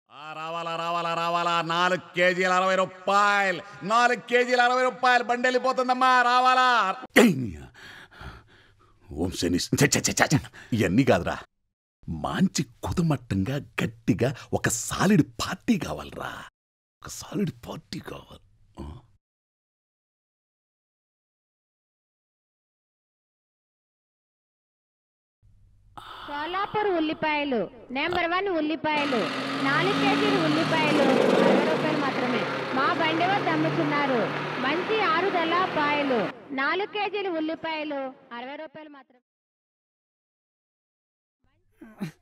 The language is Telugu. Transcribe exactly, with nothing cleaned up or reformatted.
రావాలా రావాలా రావాలా నాలుగు కేజీలు అరవై రూపాయలు నాలుగు కేజీలు అరవై రూపాయలు బండి వెళ్ళిపోతుందమ్మా రావాలా. ఓం శని ఇవన్నీ కాదురా, మంచి కుదమట్టంగా గట్టిగా ఒక సాలిడ్ పార్టీ కావాలరా, ఒక సాలిడ్ పార్టీ కావాలి. సోలాపూర్ ఉల్లిపాయలు నెంబర్ వన్ ఉల్లిపాయలు నాలుగు కేజీలు ఉల్లిపాయలు అరవై రూపాయలు మాత్రమే. మా బండి వద్ద అమ్ముతున్నారు. మంచి ఆరుదల పాయలు నాలుగు కేజీలు ఉల్లిపాయలు అరవై రూపాయలు మాత్రమే.